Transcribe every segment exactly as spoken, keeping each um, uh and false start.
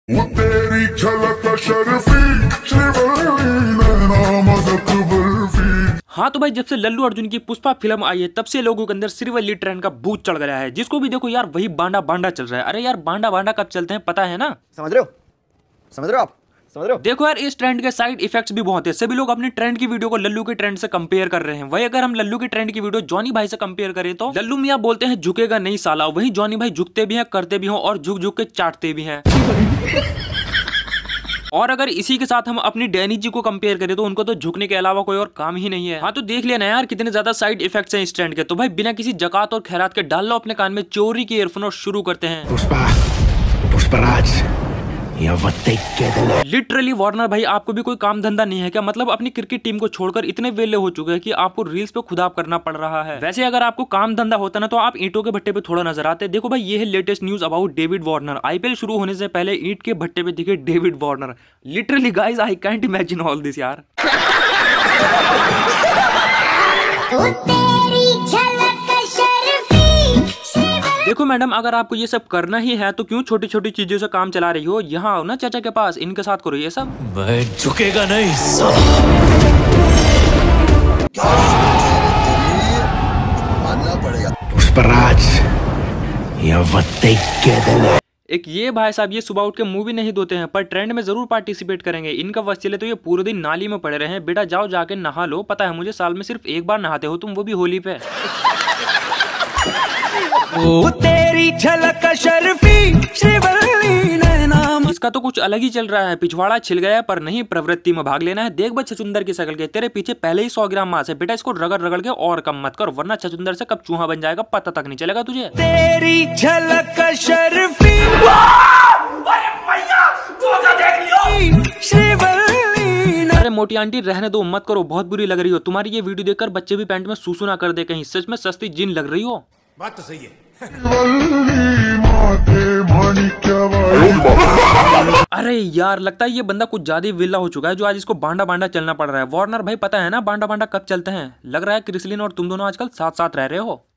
वो तेरी झलक शर्फी हाँ तो भाई जब से लल्लू अर्जुन की पुष्पा फिल्म आई है तब से लोगों के अंदर श्रीवल्ली ट्रेंड का भूत चढ़ गया है। जिसको भी देखो यार वही बांडा बांडा चल रहा है। अरे यार बांडा बांडा कब चलते हैं पता है ना? समझ रहे हो समझ रहे हो आप समझ रहे हो? देखो यार इस ट्रेंड के साइड इफेक्ट्स भी बहुत है। सभी लोग अपने ट्रेंड की वीडियो को लल्लू के ट्रेंड से कंपेयर कर रहे हैं। वही अगर हम लल्लू के ट्रेंड की वीडियो जॉनी भाई से कंपेयर करें तो लल्लू मियां बोलते हैं झुकेगा नहीं साला, वही जॉनी भाई झुकते भी हैं, करते भी हैं और झुक झुक के चाटते भी हैं। और अगर इसी के साथ हम अपनी डैनी जी को कंपेयर करें तो उनको तो झुकने के अलावा कोई और काम ही नहीं है। हाँ तो देख लेना यार कितने ज्यादा साइड इफेक्ट्स हैं इस ट्रेंड के। तो भाई बिना किसी जकात और खैरात के डाल लो अपने कान में चोरी की ईयरफोन और शुरू करते हैं। पुष्पा पुष्पराज लिटरली वार्नर भाई आपको भी कोई काम धंधा नहीं है क्या? मतलब अपनी क्रिकेट टीम को छोड़कर इतने वेले हो चुके हैं कि आपको रील्स पे खुदाब करना पड़ रहा है। वैसे अगर आपको काम धंधा होता ना तो आप ईंटों के भट्टे पे थोड़ा नजर आते। देखो भाई ये है latest news about David Warner. IPL शुरू होने से पहले ईंट के भट्टे पे दिखे David Warner. Literally guys I can't imagine all this यार। देखो मैडम अगर आपको ये सब करना ही है तो क्यों छोटी छोटी चीजों से काम चला रही हो? यहाँ आओ ना चाचा के पास, इनके साथ करो ये सब। मैं झुकेगा नहीं मानना पड़ेगा। पुष्पराज एक ये भाई साहब ये सुबह उठ के मुंह भी नहीं धोते हैं पर ट्रेंड में जरूर पार्टिसिपेट करेंगे। इनका बस चले तो ये पूरे दिन नाली में पड़े रहे हैं। बेटा जाओ जाके नहा लो, पता है मुझे साल में सिर्फ एक बार नहाते हो तुम, वो भी होली पे। ओ तेरी झलक शर्फी श्रीवल्ली नाम। इसका तो कुछ अलग ही चल रहा है। पिछवाड़ा छिल गया पर नहीं प्रवृत्ति में भाग लेना है। देख बच्चे छचुंदर की शकल के, तेरे पीछे पहले ही सौ ग्राम मांस है। बेटा इसको रगड़ रगड़ के और कम मत कर वरना छचुंदर से कब चूहा बन जाएगा पता तक नहीं चलेगा तुझे। तेरी झलक शर्फी श्रीवल्ली। अरे मोटी आंटी रहने दो मत करो, बहुत बुरी लग रही हो। तुम्हारी ये वीडियो देखकर बच्चे भी पैंट में सूसू ना कर दे कहीं। सच में सस्ती जिन लग रही हो। बात तो सही है। अरे यार लगता है ये बंदा कुछ ज्यादा ही विला हो चुका है जो आज इसको बांडा बांडा चलना पड़ रहा है। वार्नर भाई पता है ना बांडा बांडा कब चलते हैं? लग रहा है क्रिसलिन और तुम दोनों आजकल साथ साथ रह रहे हो।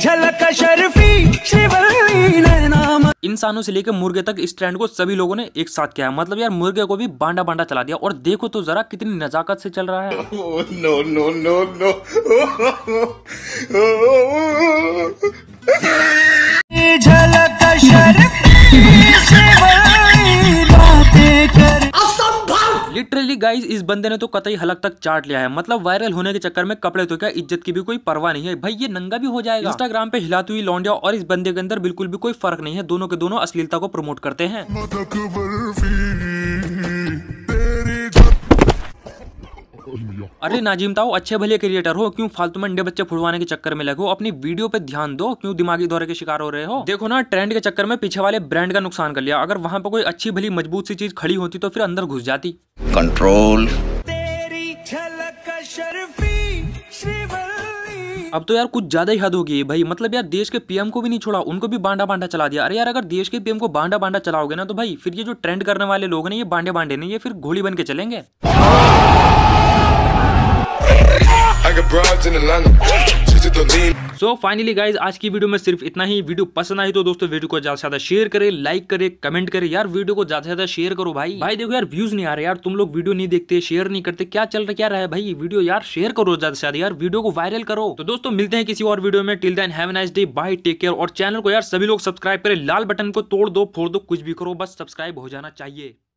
इंसानों से लेकर मुर्गे तक इस ट्रेंड को सभी लोगों ने एक साथ किया है। मतलब यार मुर्गे को भी बांडा बांडा चला दिया। और देखो तो जरा कितनी नजाकत से चल रहा है। No no no no literally guys इस बंदे ने तो कतई हलक तक चाट लिया है। मतलब वायरल होने के चक्कर में कपड़े तो क्या इज्जत की भी कोई परवाह नहीं है। भाई ये नंगा भी हो जाएगा। इंस्टाग्राम पे हिलाती हुई लौंडिया और इस बंदे के अंदर बिल्कुल भी कोई फर्क नहीं है। दोनों के दोनों अश्लीलता को प्रमोट करते हैं। अरे नाजिम ताऊ अच्छे भले क्रिएटर हो, क्यों फालतू में अंडे बच्चे फुड़वाने के चक्कर में लगो? अपनी वीडियो पे ध्यान दो, क्यों दिमागी दौरे के शिकार हो रहे हो? देखो ना ट्रेंड के चक्कर में पीछे वाले ब्रांड का नुकसान कर लिया। अगर वहां पे कोई अच्छी भली मजबूत सी चीज खड़ी होती तो फिर अंदर घुस जाती। कंट्रोल। अब तो यार कुछ ज्यादा ही हद हो गई भाई। मतलब यार देश के पीएम को भी नहीं छोड़ा, उनको भी बांडा बांडा चला दिया। अरे यार अगर देश के पीएम को बांडा बांडा चलाओगे ना तो भाई फिर ये जो ट्रेंड करने वाले लोग हैं ये बांडे बांडे नहीं, ये फिर घोड़ी बन के चलेंगे। सो फाइनली गाइज आज की वीडियो में सिर्फ इतना ही। वीडियो पसंद आई तो दोस्तों वीडियो को ज्यादा से ज्यादा शेयर करें, लाइक करें, कमेंट करें। यार वीडियो को ज्यादा से ज्यादा शेयर करो भाई। भाई देखो यार व्यूज नहीं आ रहे यार, तुम लोग वीडियो नहीं देखते, शेयर नहीं करते, क्या चल रहा क्या रहा है भाई? वीडियो यार शेयर करो ज्यादा से ज्यादा, यार वीडियो को वायरल करो। तो दोस्तों मिलते हैं किसी और वीडियो में। Till then have a nice day, bye, take care. और चैनल को यार सभी लोग सब्सक्राइब करें। लाल बटन को तोड़ दो फोड़ दो कुछ भी करो, बस सब्सक्राइब हो जाना चाहिए।